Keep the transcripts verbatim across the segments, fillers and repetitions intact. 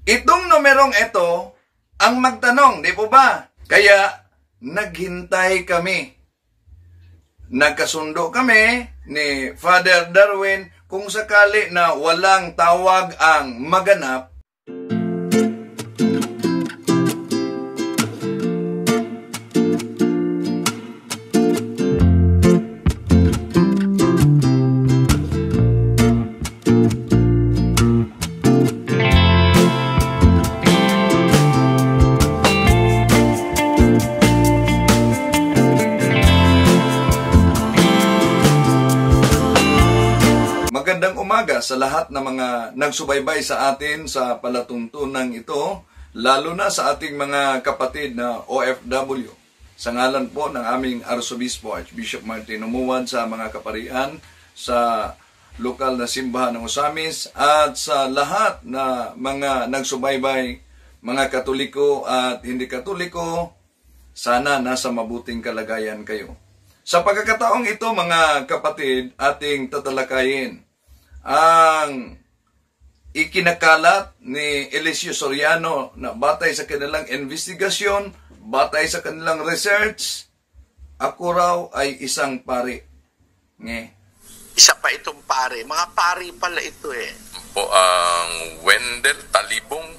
Itong numerong ito ang magtanong, di po ba? Kaya naghintay kami. Nagkasundo kami ni Father Darwin kung sakali na walang tawag ang maganap. Magandang umaga sa lahat ng mga nagsubaybay sa atin sa palatuntunang ito, lalo na sa ating mga kapatid na O F W. Sa ngalan po ng aming Arsobispo, Archbishop Martin Umuad, sa mga kaparian, sa lokal na simbahan ng Osamis, at sa lahat na mga nagsubaybay, mga Katoliko at hindi Katoliko, sana nasa mabuting kalagayan kayo. Sa pagkakataong ito, mga kapatid, ating tatalakayin ang ikinakalat ni Eliseo Soriano na batay sa kanilang investigasyon, batay sa kanilang research, ako raw ay isang pari. Nge. Isa pa itong pari. Mga pari pala ito eh. Po ang Wendell Talibong.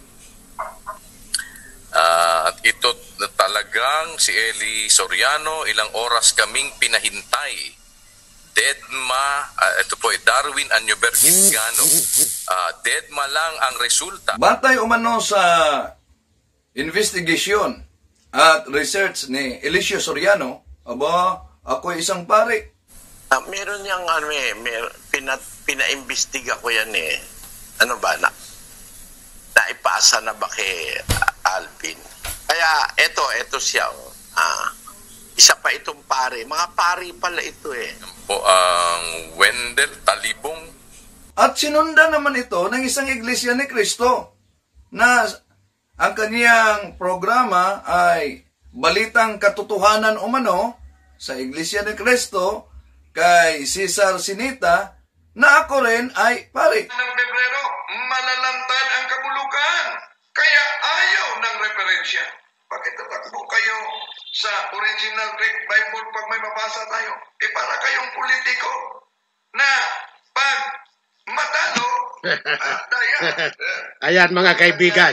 Uh, at ito talagang si Eli Soriano, ilang oras kaming pinahintay. Deadma, uh, ito po, Darwin Anyober Gitgano. Uh, deadma lang ang resulta. Batay umano sa investigation at research ni Eliseo Soriano, aba, ako isang pari. Uh, meron niyang, ano eh, mer, pina, pinaimbestiga ko yan eh. Ano ba, na, naipasa na ba kay uh, Alvin? Kaya, eto, eto siya, oh. Ah, isa pa itong pari. Mga pari pala ito eh. Po ang Wendell Talibong. At sinunda naman ito ng isang Iglesia ni Cristo na ang kaniyang programa ay Balitang Katotohanan umano sa Iglesia ni Cristo kay Cesar Sinita, na ako rin ay pari. Ng Pebrero, malalantad ang kabulukan, kaya ayaw ng referensya. Bakit tatakbo kayo sa original Greek Bible pag may mabasa tayo? Eh para kayong politiko na pag matalo, uh, daya. Ayan mga kaibigan.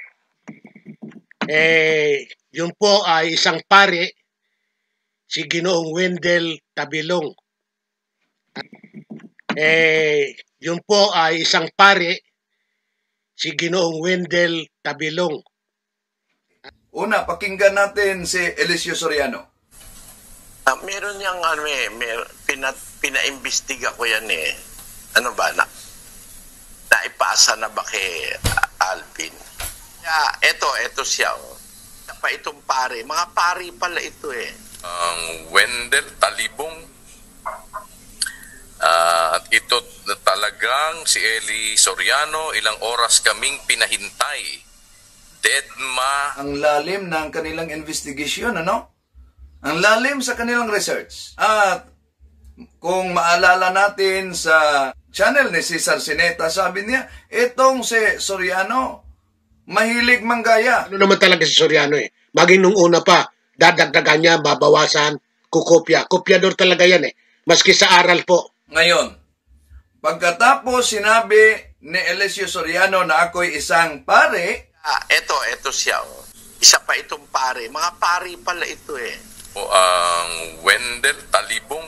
Eh, yun po ay isang pari, si Ginoong Wendell Tabilong. Eh, yun po ay isang pari, si Ginoong Wendell Tabilong. Una, pakinggan natin si Eliseo Soriano. Uh, meron niyang, ano eh, mer, pina, pinaimbestiga ko yan eh. Ano ba, na, naipasa na ba kay uh, Alvin? Kaya, eto, eto siya, oh. Isa pa itong pari. Mga pari pala ito eh. Ang Wendell Talibong. Uh, at ito talagang si Eli Soriano, ilang oras kaming pinahintay. Deadma. Ang lalim ng kanilang investigation, ano? Ang lalim sa kanilang research. At kung maalala natin sa channel ni Cesar Sineta, sabi niya, itong si Soriano, mahilig manggaya. Ano naman talaga si Soriano eh. Maging nung una pa, dadagdagan niya, babawasan, kukopya. Kopyador talaga yan eh. Maski sa aral po. Ngayon, pagkatapos sinabi ni Eliseo Soriano na ako'y isang pare, Ah, eto, eto siya, oh. Isa pa itong pari. Mga pari pala ito eh. Po ang Wendell Talibong.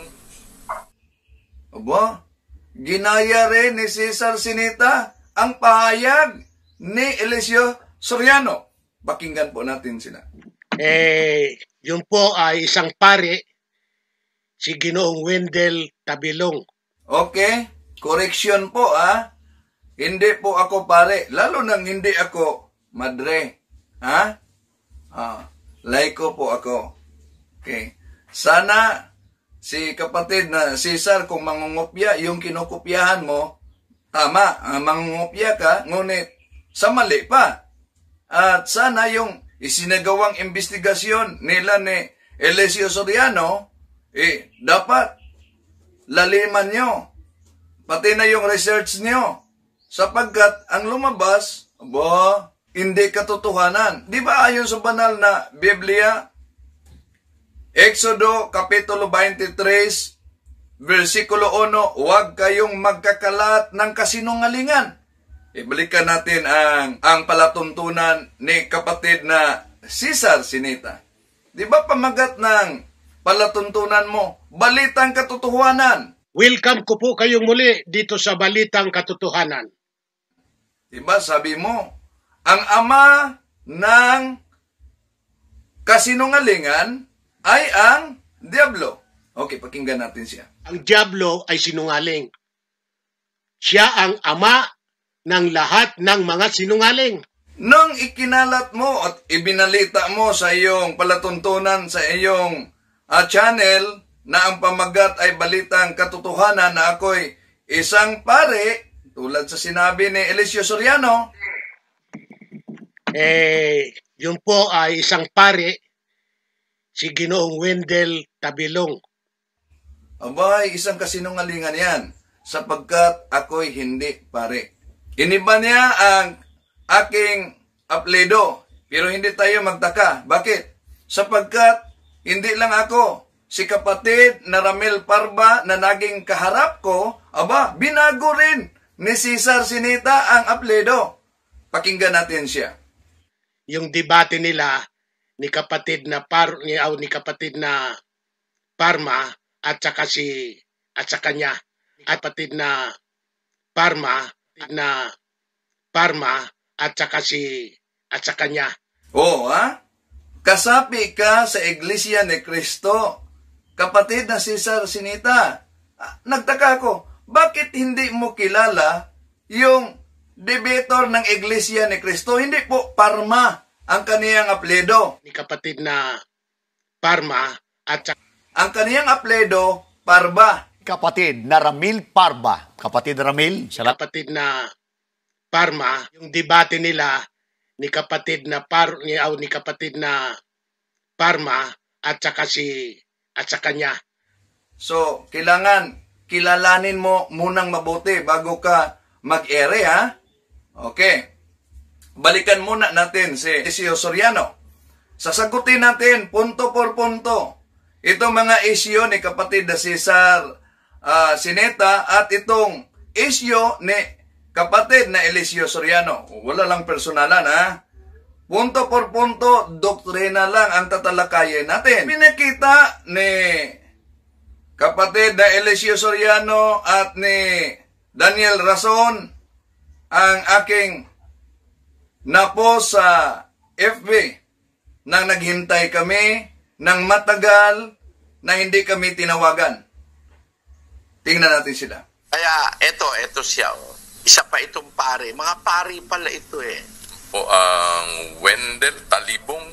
aba, ginaya rin ni Cesar Sinita ang pahayag ni Eliseo Soriano. Pakinggan po natin sila. Eh, yun po ay isang pari, si Ginoong Wendell Tabilong. Okay, correction po ah. Hindi po ako pare, lalo nang hindi ako madre. Ha? Ah, laiko po ako. Okay. Sana si kapatid na Cesar, kung mangungopya, yung kinukopyahan mo, tama, uh, mangungopya ka, ngunit sa mali pa. At sana yung isinagawang investigasyon nila ni Eliseo Soriano, eh, dapat laliman nyo. Pati na yung research nyo. Sapagkat ang lumabas, aba, hindi katotohanan. Di ba ayon sa banal na Biblia, Exodo Kapitulo twenty-three, versikulo one, huwag kayong magkakalat ng kasinungalingan. Ibalikan natin ang, ang palatuntunan ni kapatid na Cesar Sinita. Di ba pamagat ng palatuntunan mo, balitang katotohanan? Welcome ko po kayong muli dito sa Balitang Katotohanan. Diba sabi mo, ang ama ng kasinungalingan ay ang Diablo. Okay, pakinggan natin siya. Ang Diablo ay sinungaling. Siya ang ama ng lahat ng mga sinungaling. Nung ikinalat mo at ibinalita mo sa iyong palatuntunan sa iyong uh, channel na ang pamagat ay balitang katotohanan na ako'y isang pare, tulad sa sinabi ni Eliseo Soriano. Eh, yun po ay isang pare, si Ginoong Wendell Tabilong. Abay, isang kasinungalingan yan, sapagkat ako'y hindi pare. Iniba niya ang aking apelyido, pero hindi tayo magtaka. Bakit? Sapagkat hindi lang ako, si kapatid na Ramil Parba na naging kaharap ko, aba, binago rin ni Cesar Sinita ang apelyido. Pakinggan natin siya. Yung debate nila ni kapatid na Par ni, oh, ni kapatid na Parma at saka si at saka niya at kapatid na Parma na Parma at saka si at saka niya. Oo, ha? Kasapi ka sa Iglesia ni Cristo, kapatid na Cesar Sinita. Ah, nagtaka ako, bakit hindi mo kilala yung debator ng Iglesia ni Cristo? Hindi po Parma ang kaniyang apelyido. Ni kapatid na Parma at saka Ang kaniyang apelyido, Parba. Kapatid na Ramil Parba. Kapatid Ramil, si sarap. kapatid na Parma, yung debate nila ni kapatid na Par ni, oh, ni kapatid na Parma at saka si at saka niya. So, kailangan kilalanin mo munang mabuti bago ka mag-ere, ha? Okay. Balikan muna natin si Eliseo Soriano. Sasagutin natin punto por punto itong mga isyo ni kapatid na Cesar uh, Sineta at itong isyo ni kapatid na Eliseo Soriano. Wala lang personalan, ha? Punto por punto, doktrina lang ang tatalakayin natin. Pinakita ni kapatid na Eliseo Soriano at ni Daniel Rason ang aking napo sa F B nang naghintay kami ng matagal na hindi kami tinawagan. Tingnan natin sila. Kaya eto, eto siya. Oh. Isa pa itong pare. Mga pare pala ito eh. Po ang Wendell Talibong.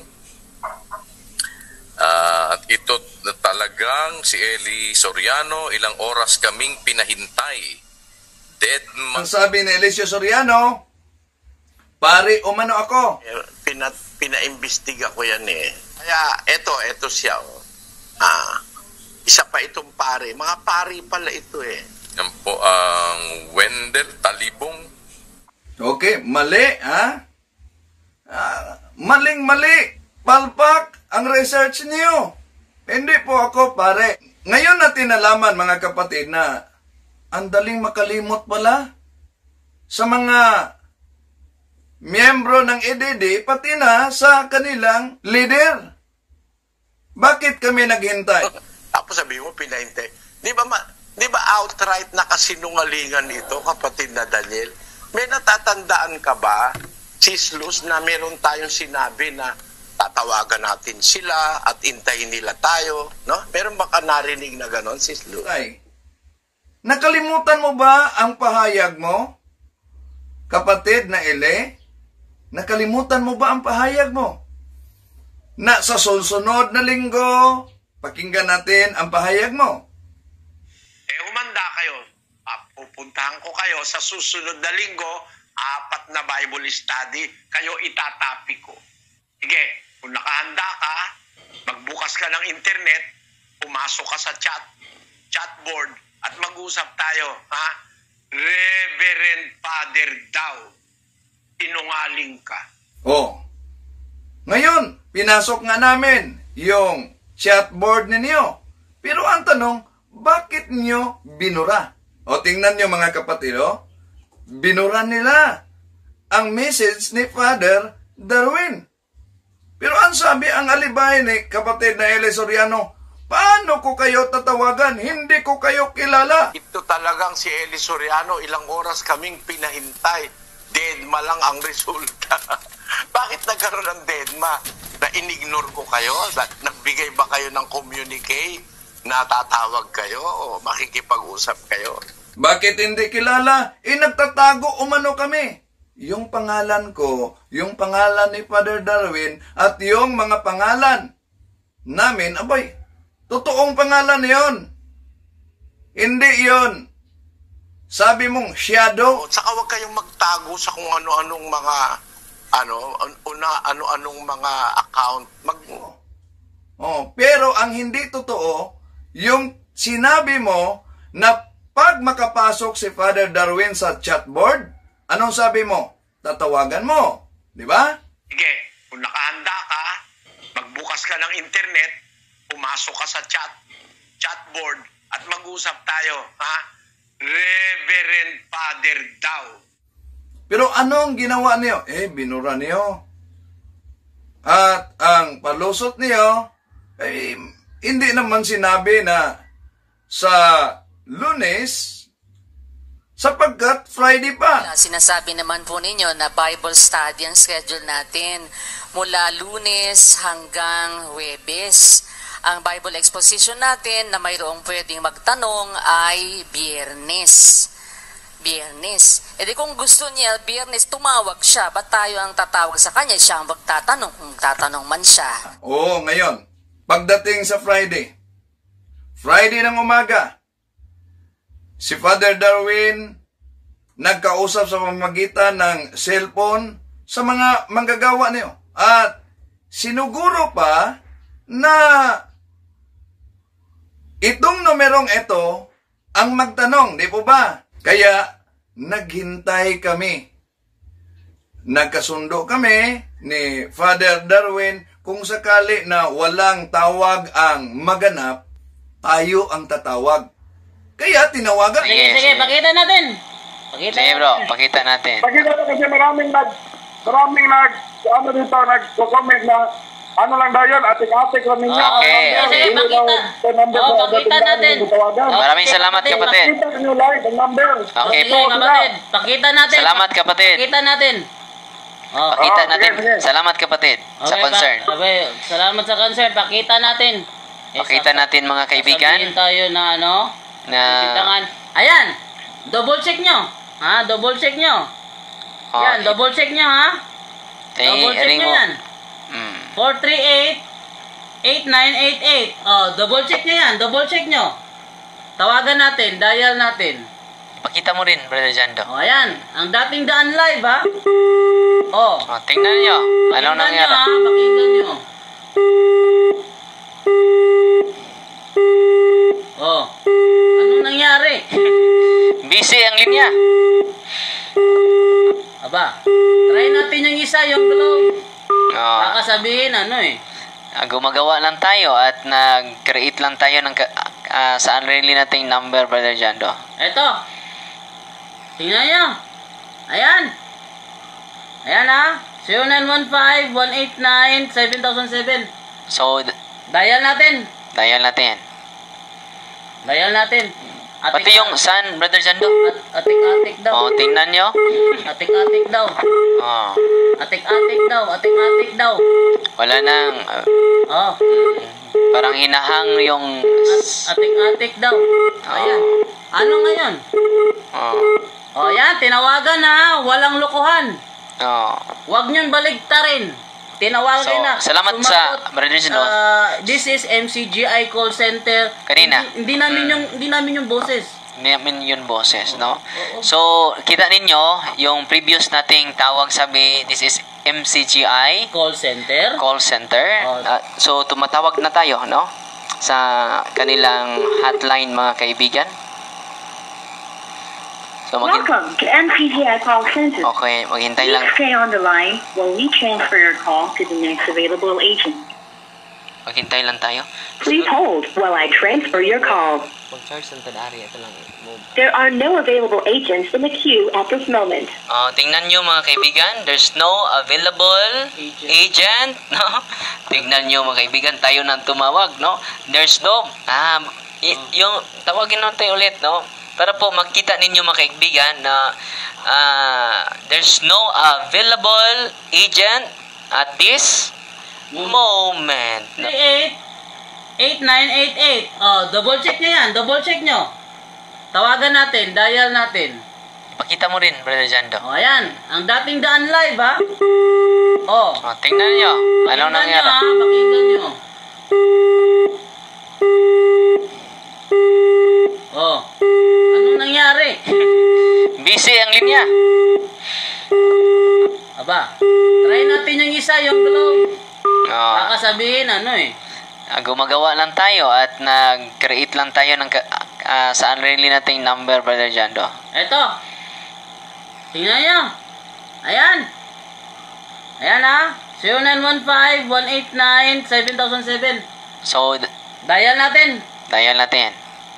Uh, at ito talagang si Eli Soriano, ilang oras kaming pinahintay. Dead Ang sabi ni Eliseo Soriano, pare umano ako. Pina, pinaimbestiga ko yan eh. Kaya eto, eto siya. Oh. Ah, isa pa itong pare. Mga pare pala ito eh. Yan po ang Wendell Talibong. Okay, mali, ha? Ah, maling-mali. Palpak ang research niyo. Hindi po ako, pare. Ngayon natin nalaman, mga kapatid, na ang daling makalimot pala sa mga miyembro ng E D D, pati na sa kanilang leader. Bakit kami naghintay? Tapos sabi mo, pinahintay. Di ba, ma, di ba outright na kasinungalingan ito, kapatid na Daniel? May natatandaan ka ba, Sis Luz, na meron tayong sinabi na tatawagan natin sila at intayin nila tayo, no? Meron ba ka narinig na ganon, Sis Luz? Ay, nakalimutan mo ba ang pahayag mo, kapatid na Ele? Nakalimutan mo ba ang pahayag mo? Na sa susunod na linggo, pakinggan natin ang pahayag mo. Eh, humanda kayo. Pupuntahan ko kayo sa susunod na linggo, apat na Bible study, kayo itatapi ko. Sige, kung nakahanda ka, magbukas ka ng internet, pumasok ka sa chat, chatboard, at mag-usap tayo, ha? Reverend Father daw, sinungaling ka. Oh. Ngayon, pinasok nga namin yung chatboard ninyo. Pero ang tanong, bakit nyo binura? O tingnan nyo mga kapatid, oh. Binura nila ang message ni Father Darwin. Pero ang sabi, ang alibay ni kapatid na Eli Soriano, paano ko kayo tatawagan? Hindi ko kayo kilala. Ito talagang si Eli Soriano, ilang oras kaming pinahintay. Deadma lang ang resulta. Bakit nagkaroon ng deadma? Na inignore ko kayo? Nagbigay ba kayo ng communique? Natatawag kayo? O makikipag-usap kayo? Bakit hindi kilala? Eh, nagtatago umano kami. Yung pangalan ko, yung pangalan ni Father Darwin, at yung mga pangalan namin, abay, totoong pangalan yon. Hindi yon. Sabi mong shadow. O, saka huwag kayong magtago sa kung ano-anong mga, ano, una, ano-anong mga account. Mag... Oh, pero ang hindi totoo, yung sinabi mo na pag makapasok si Father Darwin sa chatboard, anong sabi mo? Tatawagan mo. Di ba? Sige, kung nakahanda ka, magbukas ka ng internet, pumasok ka sa chat, chatboard, at mag-usap tayo, ha? Reverend Father daw. Pero anong ginawa niyo? Eh, binura niyo. At ang palusot niyo, eh, hindi naman sinabi na sa Lunes, sapagkat Friday pa. Sinasabi naman po ninyo na Bible study ang schedule natin mula Lunes hanggang Huwebes. Ang Bible exposition natin na mayroong pwedeng magtanong ay Biyernes. Biyernes. E di kung gusto niya, Biyernes, tumawag siya. Ba't tayo ang tatawag sa kanya? Siya ang magtatanong kung tatanong man siya. Oo, ngayon, pagdating sa Friday, Friday ng umaga, si Father Darwin nagkausap sa pamamagitan ng cellphone sa mga manggagawa niyo. At sinuguro pa na itong numerong ito ang magtanong, di po ba? Kaya naghintay kami. Nagkasundo kami ni Father Darwin kung sakali na walang tawag ang maganap, tayo ang tatawag. Kaya tinawagan. Sige, sige, pakita natin. Pakita Sige bro, pakita natin. Pakita ko kasi maraming nag, maraming nag, ano dito, nag-comment na, ano lang daw yun, atik-atik lang ninyo. Okay. Sige, pakita. Oo, pakita natin. Maraming salamat kapatid. Pakita nyo live ang number. Okay. Sige, kapatid. Pakita natin. Salamat kapatid. Pakita natin. Oh. Pakita Oh, natin. sige, sige. Salamat kapatid sa Okay, concern. Pa, okay, salamat sa concern. Pakita natin. Eh, Pakita sa- natin mga kaibigan Sabihin tayo na ano, na bibitangan. Ayan, double check nyo. Ha, double check nyo. oh, Yan, double check nyo ha. Double check ring nyo mo. yan. Mm. four three eight, eight nine eight eight. Oh, double check nyo yan. Double check nyo. Tawagan natin. Dial natin. Pakita mo rin, Brother Jando. Oh, ayan. Ang dating daan live, ha? Oh. Oh, tingnan nyo. Anong Pakinggan nangyari? nyo, ha? Pakinggan nyo. Oh. Anong nangyari? Busy ang linya. Aba. Try natin yung isa, yung globe. Oh, Baka sabihin, ano eh. ah, gumagawa lang tayo at nag-create lang tayo ng ka- ah, sa unreally nating number, Brother Jando. Eto. Tingnan nyo. Ayan. Ayan ha. zero nine one five, one eight nine, seven thousand seven. So, d- Dial natin. dial natin. Dial natin. Atik, Pati yung sun, Brother Jando. At, atik-atik daw. Oh, tingnan nyo. Atik-atik daw. Oh, Atik-atik daw. Atik-atik daw. wala nang, ah, Oh. parang hinahang yung, At, atik-atik daw. Ayan. Ano ngayon? oh, Oh, yan. Tinawagan na. Walang lokohan. oh. Huwag niyong baligtarin. Tinawagan So, na. salamat sa Brother Gino. Uh, this is M C G I call center. Kanina. Hindi, hindi namin yung hindi namin yung boses. namin yun boses, no? So, kita ninyo, yung previous nating tawag sabi, this is M C G I, Call center. call center. Ah, so, tumatawag na tayo, no? Sa kanilang hotline, mga kaibigan. So, maghin- Welcome to M C G I Call Center. okay, maghintay lang. Please stay on the line while we transfer your call to the next available agent. Maghintay lang tayo. Please hold while I transfer your call. Mag-charge ng tadari. Ito lang. There are no available agents in the queue at this moment. Uh, tingnan nyo mga kaibigan, there's no available agent, no? Tingnan nyo mga kaibigan, tayo nang tumawag, no? There's no, ah, y- yung, tawagin natin ulit, no? Para po makita ninyo mga kaibigan na uh, there's no available agent at this moment. No? three eight eight nine eight eight. Oh, double check nyo yan. Double check nyo. Tawagan natin. Dial natin. Pakita mo rin, Brother Jando. Oh, ayan. Ang dating daan live, ha? Oh. Oh, tingnan nyo. Anong Pakinggan nangyari? nyo, ha? Pakinggan nyo. Oh. Anong nangyari? Busy ang linya. Aba. Try natin yung isa, yung globe. Oh, Baka sabihin, ano eh. ah, gumagawa lang tayo at nag-create lang tayo ng ka- ah, sa unreally nating number, Brother Jando. Eto. Tingnan nyo. Ayan. Ayan ha. zero nine one five one eight nine seven thousand seven. So, d- Dial natin. dial natin.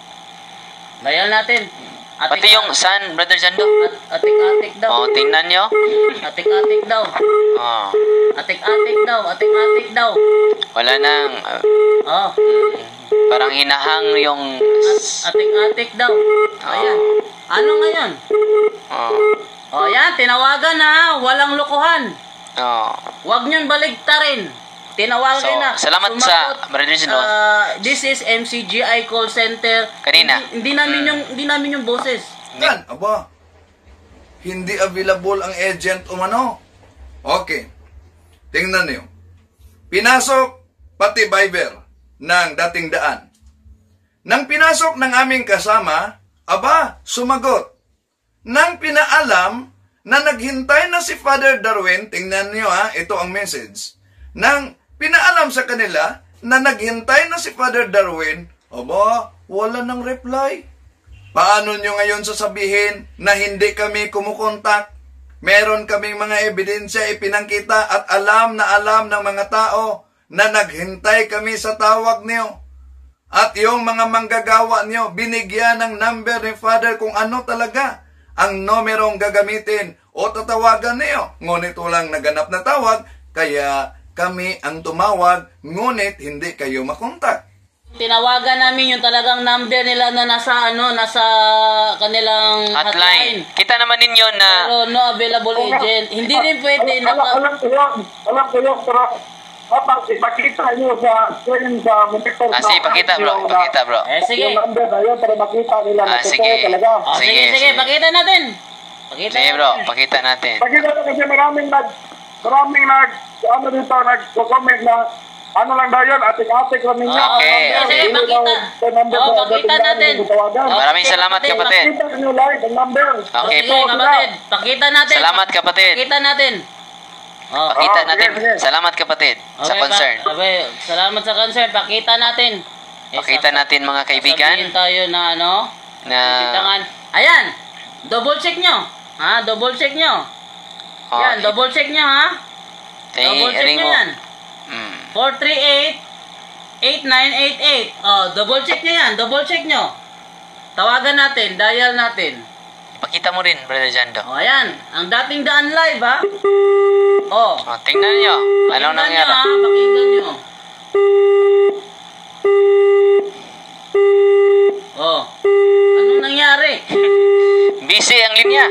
Dial natin. Pati yung sun, Brother Jando. At, atik-atik daw. Oh, tingnan nyo. Atik-atik daw. Oh, Atik-atik daw. Atik-atik daw. wala nang, ah, Oh. parang hinahang yung, At, atik-atik daw. Ayan. Ano ngayon? oh, O yan. Tinawagan na. Walang lokohan. oh. Huwag niyong baligtarin. Tinawagan So, na. salamat sa Brother Jando. Uh, this is M C G I call center. Kanina. Hindi, hindi namin yung hindi namin yung boses. Yan, aba. Hindi available ang agent umano. Okay. Tingnan niyo. Pinasok pati Viber ng dating daan. Nang pinasok ng aming kasama, aba, sumagot. Nang pinaalam na naghintay na si Father Darwin, tingnan niyo ha, ito ang message. Nang pinaalam sa kanila na naghintay na si Father Darwin, aba, wala nang reply. Paano nyo ngayon sasabihin na hindi kami kumukontak? Meron kaming mga ebidensya ipinangkita at alam na alam ng mga tao na naghintay kami sa tawag niyo. At yung mga manggagawa niyo, binigyan ng number ni Father kung ano talaga ang numerong gagamitin o tatawagan niyo. Ngunit walang naganap na tawag, kaya kami ang tumawag, ngunit hindi kayo makontak. Tinawagan namin yung talagang number nila na nasa ano, nasa kanilang Hotline. hotline. Kita naman ninyo na, Pero no available agent. Hindi rin pwede Alam, naka alam ko yun. Alam ko yun, pero dapat ipakita nyo sa screen sa monitor. ah, sige, pakita bro, yung, pakita bro. Eh sige. Yung number na yun para makita nila na Ah, totoo sige. talaga. Oh, sige, Sige, sige, sige. pakita natin. Pakita Sige bro, natin. pakita natin. Pakita nyo kasi maraming nag, maraming nag, ano dito, nag-comment na, ano lang daw yun, atik-atik lang ninyo. Okay, Ang okay. number, Sige, hindi pakita. daw sa number Oh, sa pakita dating daan natin. yung tawagan. Oh, Maraming pakita salamat, natin. kapatid. Pakita nyo live ang number. Okay. Sige, kapatid. Pakita natin. Salamat kapatid. Pakita natin. Oh. Pakita Oh, natin. sige, sige. Salamat kapatid sa Okay, concern. Pa, okay, salamat sa concern. Pakita natin. Eh, Pakita sa- natin mga kaibigan Sasabihin tayo na ano. na Pitangan. Ayan. Double check nyo. Ha? Double check nyo. oh, Yan. Double check nyo ha. eh, Double check ring nyo mo. yan. Mm. four three eight eight nine eight eight. Oh, double check nyo yan. Double check nyo. Tawagan natin. Dial natin. Pakita mo rin, Brother Jando. Oh, ayan. Ang dating daan live ha. Oh. Oh, tingnan nyo. Anong Pakinggan nangyari? nyo, ha? Pakinggan nyo. Oh. Anong nangyari? Busy ang linya.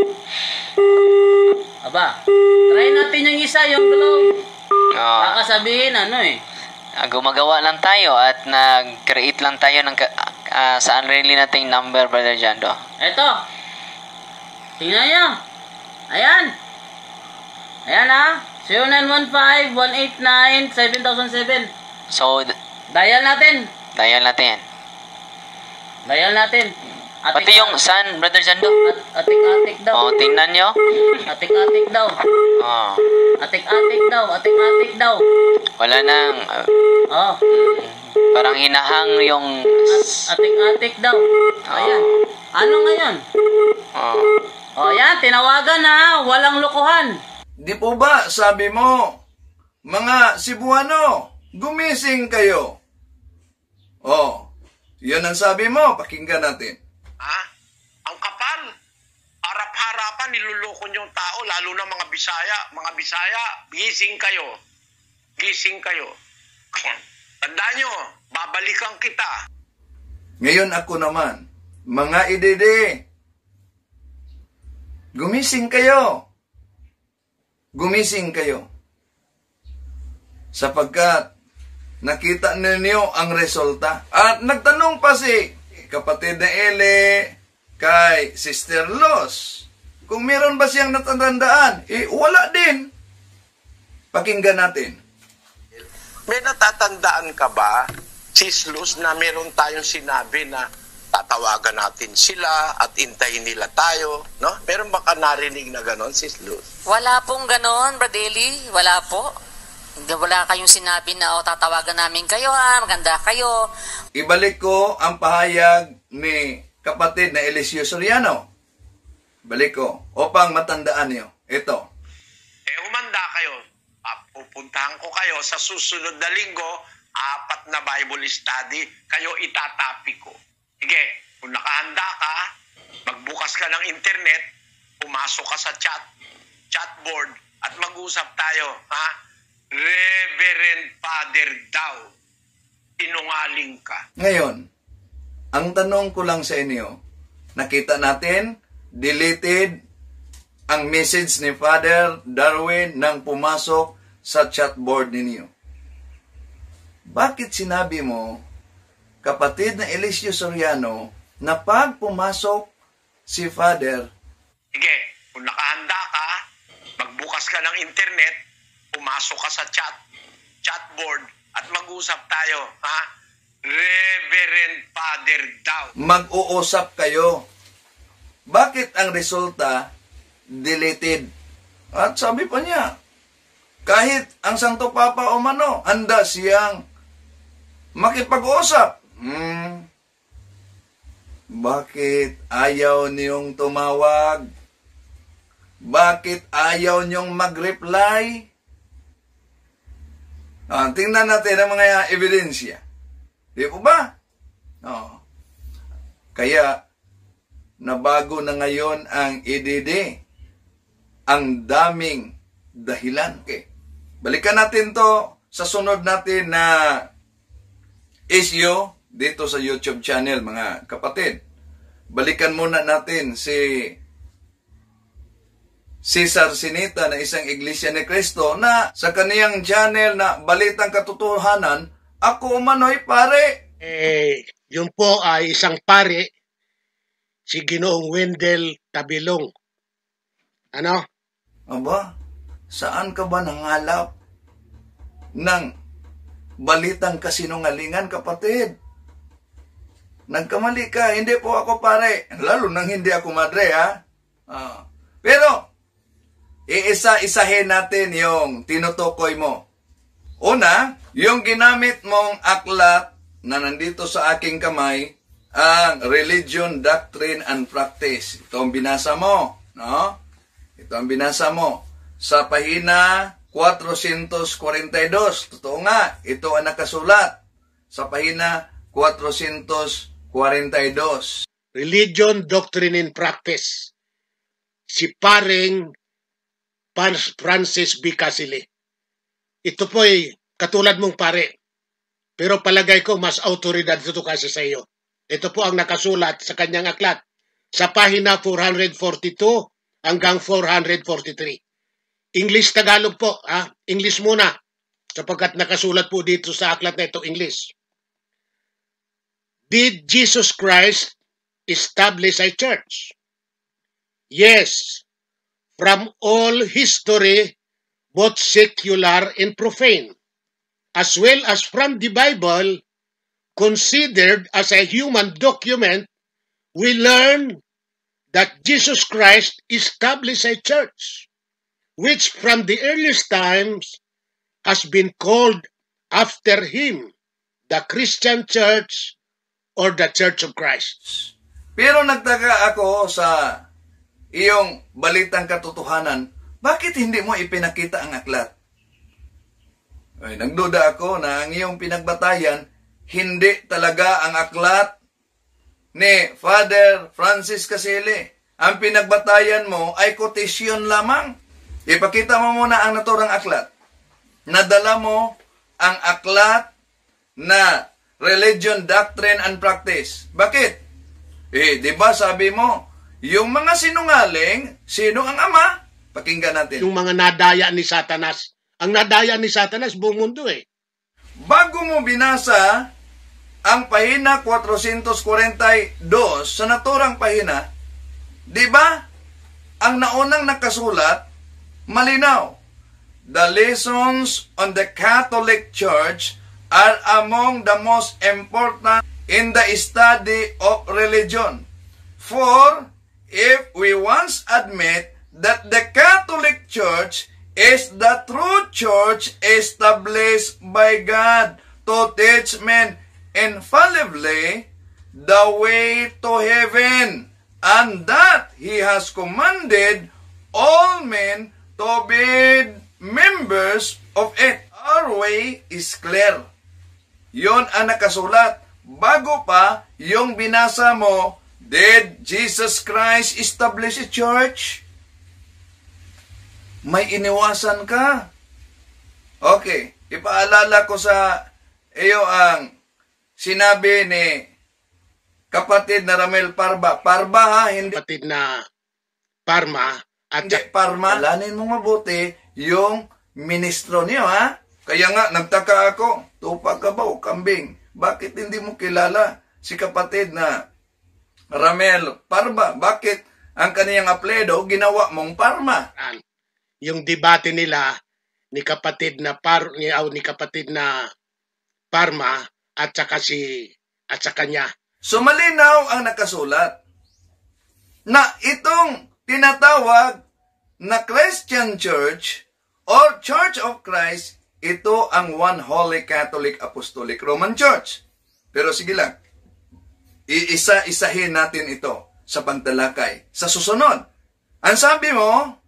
Aba. Try natin yung isa, yung globe. Oh, Baka sabihin, ano eh. ah, gumagawa lang tayo at nag-create lang tayo ng ka- ah, sa unreally nating number, Brother Jando. Eto. Tingnan nyo. Ayan. Ayan ha. zero nine one five one eight nine seven thousand seven. So, d- Dial natin. dial natin. Dial natin. Pati yung sun, Brother Jando. At, atik-atik daw. Oh, tingnan nyo. Atik-atik daw. Oh, Atik-atik daw. Atik-atik daw. wala nang, ah, Oh. parang hinahang yung, At, atik-atik daw. Ayan. Ano ngayon? Oh. O yan, tinawagan na, walang lokohan. Di po ba sabi mo, mga Cebuano, gumising kayo. Oh, yun ang sabi mo, pakinggan natin. Ha? Ang kapal. Harap-harapan, niluloko niyo yung tao, lalo na mga Bisaya. Mga Bisaya, gising kayo. Gising kayo. Tandaan nyo, babalikan kita. Ngayon ako naman, mga idede, gumising kayo. Gumising kayo. Sapagkat nakita ninyo ang resulta. At nagtanong pa si kapatid na Eli kay Sister Los, kung meron ba siyang natatandaan? Eh, wala din. Pakinggan natin. May natatandaan ka ba, Sis Luz, na meron tayong sinabi na tatawagan natin sila at intayin nila tayo, no? Meron ba ka narinig na ganon, Sis Luz? Wala pong ganon, Bradeli. Wala po. Wala kayong sinabi na, o, tatawagan namin kayo, ha, maganda kayo. Ibalik ko ang pahayag ni kapatid na Eliseo Soriano. Balik ko, upang matandaan niyo. Ito. Eh, humanda kayo. Ah, pupuntahan ko kayo sa susunod na linggo, apat na Bible study, kayo itatapi ko. Sige, kung nakahanda ka, magbukas ka ng internet, pumasok ka sa chat, chatboard, at mag-usap tayo, ha? Reverend Father daw, sinungaling ka. Ngayon, ang tanong ko lang sa inyo, nakita natin, deleted ang message ni Father Darwin nang pumasok sa chatboard ninyo. Bakit sinabi mo, kapatid na Eliseo Soriano, na pag pumasok si Father, sige, kung nakahanda ka, magbukas ka ng internet, pumasok ka sa chat, chatboard, at mag-usap tayo, ha? Reverend Father daw. mag-uusap kayo. Bakit ang resulta, deleted? At sabi pa niya, kahit ang Santo Papa o mano, handa siyang makipag-usap. Hmm. Bakit ayaw niyong tumawag? Bakit ayaw niyong mag-reply? Ah, tingnan natin ang mga ebidensya. Di po ba? Oh. Kaya, nabago na ngayon ang E D D. Ang daming dahilan. Okay. Balikan natin to sa sunod natin na issue dito sa YouTube channel, mga kapatid. Balikan muna natin si Cesar Sinita na isang Iglesia ni Cristo na sa kaniyang channel na Balitang Katotohanan, ako umano'y pare. Eh, yun po ay isang pare, si Ginoong Wendell Tabilong. Ano? Aba, saan ka ba nangalap ng balitang kasinungalingan, kapatid? Nagkamali ka, hindi po ako pare. Lalo nang hindi ako madre, ha? Ah. Pero, iisa-isahin natin yung tinutukoy mo. Una, yung ginamit mong aklat na nandito sa aking kamay, ang Religion, Doctrine, and Practice. Ito ang binasa mo, no? Ito ang binasa mo. Sa pahina four forty-two. Totoo nga, ito ang nakasulat. Sa pahina four forty-two. Religion, Doctrine, and Practice. Si paring Francis B. Casile. Ito po ay katulad mong pare. Pero palagay ko mas autoridad ito kasi sa iyo. Ito po ang nakasulat sa kanyang aklat. Sa pahina four forty-two hanggang four forty-three. English Tagalog po. Ha? English muna. Sapagkat nakasulat po dito sa aklat na ito, English. Did Jesus Christ establish a church? Yes. From all history, both secular and profane, as well as from the Bible, considered as a human document, we learn that Jesus Christ established a church, which from the earliest times has been called after him, the Christian Church or the Church of Christ. Pero nagtaka ako sa iyong balitang katotohanan, bakit hindi mo ipinakita ang aklat? Ay, nagduda ako na ang iyong pinagbatayan, hindi talaga ang aklat ni Father Francis Casili. Ang pinagbatayan mo ay quotation lamang. Ipakita mo muna ang naturang aklat. Nadala mo ang aklat na Religion, Doctrine, and Practice. Bakit? Eh, di ba sabi mo, yung mga sinungaling, sino ang ama? Pakinggan natin. Yung mga nadaya ni Satanas. Ang nadaya ni Satanas, buong mundo eh. Bago mo binasa ang pahina four forty-two sa naturang pahina, di ba? Ang naunang nakasulat, malinaw. The lessons on the Catholic Church are among the most important in the study of religion. For if we once admit that the Catholic Church is the true church established by God to teach men infallibly the way to heaven, and that He has commanded all men to be members of it. Our way is clear. Yon ang nakasulat. Bago pa yung binasa mo, did Jesus Christ establish a church? May iniwasan ka. Okay, ipaalala ko sa iyo ang sinabi ni kapatid na Ramel Parba. Parba ha, hindi Kapatid na Parma at hindi Parma. Alanin mo mabuti yung ministro niyo ha. Kaya nga, nagtaka ako, tupa ka ba o kambing? Bakit hindi mo kilala si kapatid na Ramel Parba? Bakit ang kaniyang apelyido ginawa mong Parma? yung debate nila ni kapatid na Par ni, oh, ni kapatid na Parma at saka si at saka niya. So malinaw ang nakasulat na itong tinatawag na Christian Church or Church of Christ, ito ang One Holy Catholic Apostolic Roman Church. Pero sige lang, iisa-isahin natin ito sa pagtalakay. Sa susunod, ang sabi mo,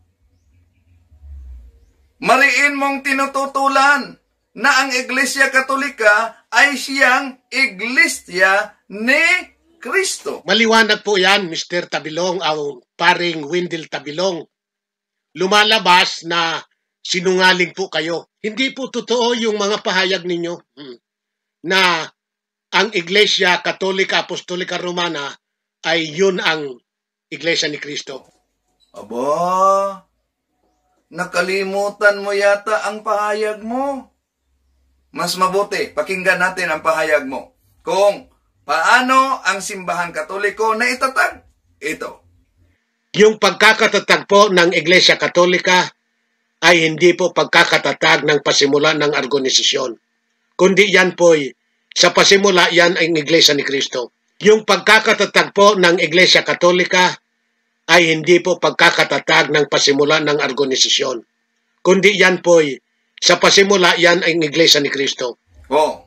mariin mong tinututulan na ang Iglesia Katolika ay siyang Iglesia ni Kristo. Maliwanag po yan, Mister Tabilong, o paring Wendell Tabilong. Lumalabas na sinungaling po kayo. Hindi po totoo yung mga pahayag ninyo hmm, na ang Iglesia Katolika Apostolika Romana ay yun ang Iglesia ni Kristo. Aba, nakalimutan mo yata ang pahayag mo. Mas mabuti, pakinggan natin ang pahayag mo. Kung paano ang simbahang Katoliko na itatag? Ito. Yung pagkakatatag po ng Iglesia Katolika ay hindi po pagkakatatag ng pasimulan ng organisasyon. Kundi yan po, sa pasimula yan ay Iglesia ni Kristo. Yung pagkakatatag po ng Iglesia Katolika ay hindi po pagkakatatag ng pasimulan ng organisasyon. Kundi yan po, sa pasimula yan ay Iglesia ni Kristo. Oh.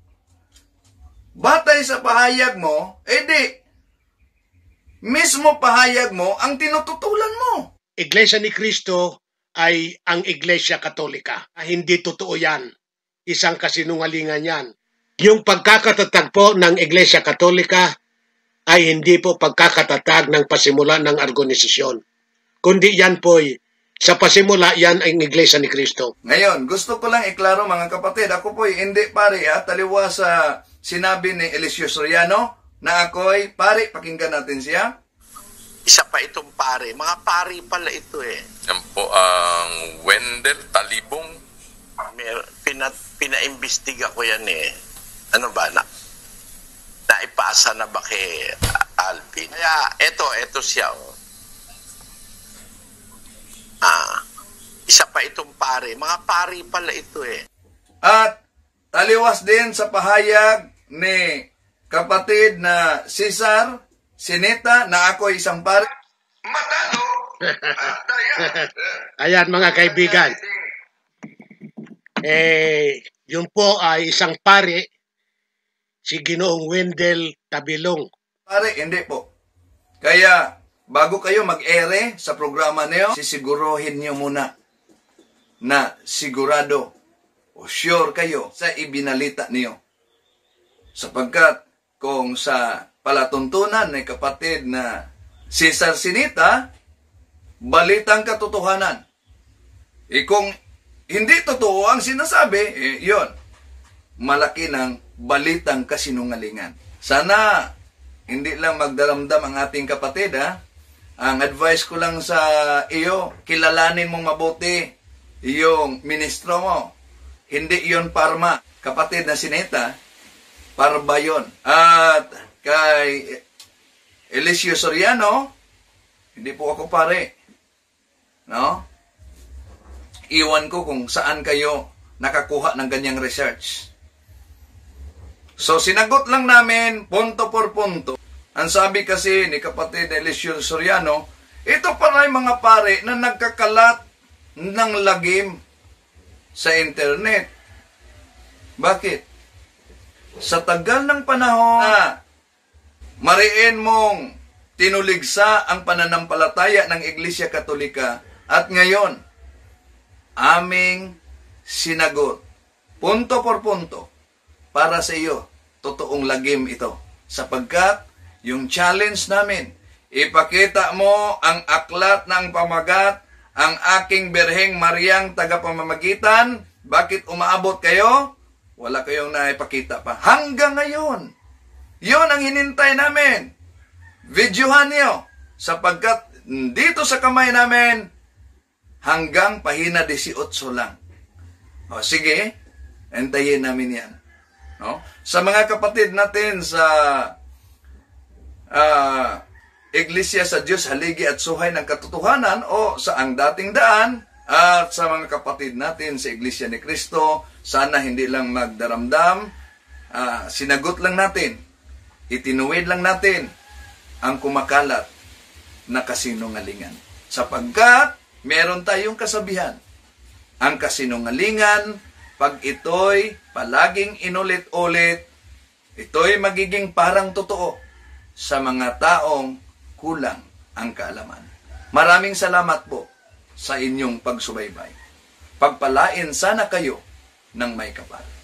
Batay sa pahayag mo, edi, mismo pahayag mo ang tinututulan mo. Iglesia ni Kristo ay ang Iglesia Katolika. Hindi totoo yan. Isang kasinungalingan yan. Yung pagkakatatag po ng Iglesia Katolika ay hindi po pagkakatatag ng pasimulan ng organisasyon. Kundi yan po, sa pasimula yan ay Iglesia ni Kristo. Ngayon, gusto ko lang iklaro mga kapatid, ako po'y hindi pare ha, taliwa sa sinabi ni Eliseo Soriano na ako'y pare, pakinggan natin siya. Isa pa itong pare. Mga pare pala ito eh. Yan po ang Wendell Talibong. May, pina, pinaimbestiga ko yan eh. Ano ba na? Naipasa na ba kay Alvin? Kaya eto, eto siya. Oh. Ah, isa pa itong pare. Mga pare pala ito eh. At taliwas din sa pahayag ni kapatid na Cesar Sineta na ako isang pare. Matalo! Ayan mga kaibigan. Eh, yun po ay isang pare, si Ginoong Wendell Tabilong. Pare, hindi po. Kaya, bago kayo mag-ere sa programa niyo, sisiguruhin niyo muna na sigurado o sure kayo sa ibinalita niyo. Sapagkat kung sa palatuntunan ng kapatid na si Sarsinita, balitang katotohanan. E kung hindi totoo ang sinasabi, eh, yun, malaki ng balitang kasinungalingan. Sana hindi lang magdaramdam ang ating kapatid, ha? Ang advice ko lang sa iyo, kilalanin mong mabuti yung ministro mo. Hindi yon Parma. Kapatid na Sineta, Parba yun. At kay Eliseo Soriano, hindi po ako pare. No? Iwan ko kung saan kayo nakakuha ng ganyang research. So, sinagot lang namin, punto por punto. Ang sabi kasi ni kapatid Eliseo Soriano, ito pala yung mga pare na nagkakalat ng lagim sa internet. Bakit? Sa tagal ng panahon na mariin mong tinuligsa ang pananampalataya ng Iglesia Katolika at ngayon, aming sinagot, punto por punto, para sa iyo, totoong lagim ito. Sapagkat, yung challenge namin, ipakita mo ang aklat ng pamagat, ang aking Birheng Mariang tagapamamagitan. Bakit umaabot kayo? Wala kayong naipakita pa. Hanggang ngayon, yun ang hinintay namin. Videohan niyo. Sapagkat dito sa kamay namin, hanggang pahina eighteen lang. O sige, entayin namin yan. No? Sa mga kapatid natin sa uh, Iglesia sa Diyos, Haligi at Suhay ng Katotohanan o sa Ang Dating Daan, at sa mga kapatid natin sa Iglesia ni Cristo, sana hindi lang magdaramdam, uh, sinagot lang natin, itinuwid lang natin ang kumakalat na kasinungalingan. Sapagkat meron tayong kasabihan, ang kasinungalingan, pag ito'y palaging inulit-ulit, ito'y magiging parang totoo sa mga taong kulang ang kaalaman. Maraming salamat po sa inyong pagsubaybay. Pagpalain sana kayo ng may kapal.